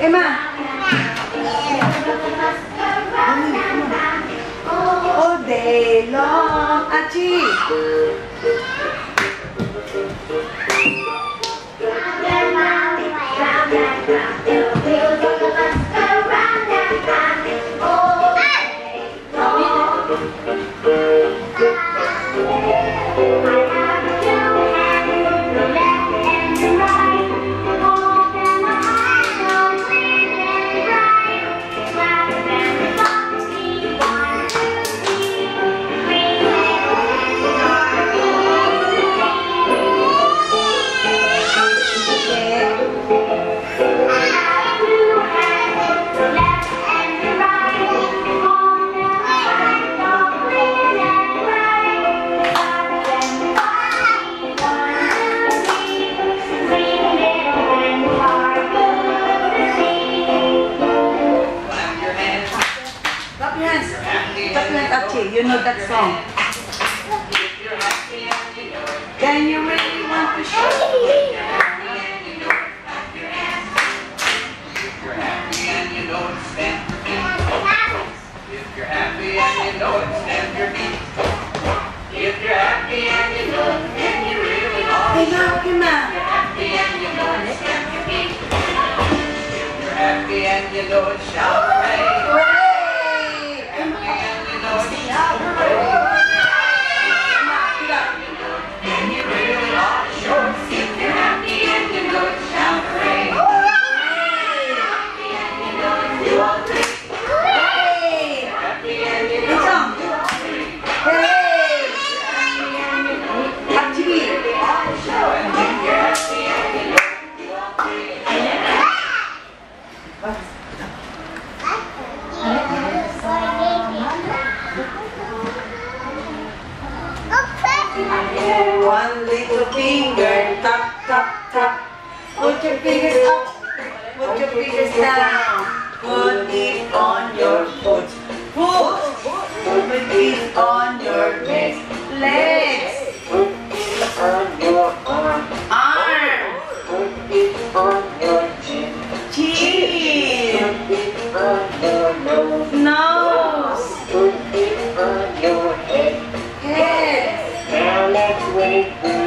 Okay, ma. All day long, Achi. You know that song. Then you really want to show. If you're happy and you know it, stamp your feet. If you're happy and you know it, stamp your feet. If you're happy and you know it, and you really are. Hey, now, come on. If you're happy and you know it, stamp your feet. If you're happy and you know it, shout hooray. One little finger, tap, tap, tap. Put your fingers up, put your fingers down. Put it on your foot, foot. Put it on your legs, legs. Put it on your arm, arm. Put it on your chin, chin. Put it on your nose, nose. Put it on your head, head. Now let's wait.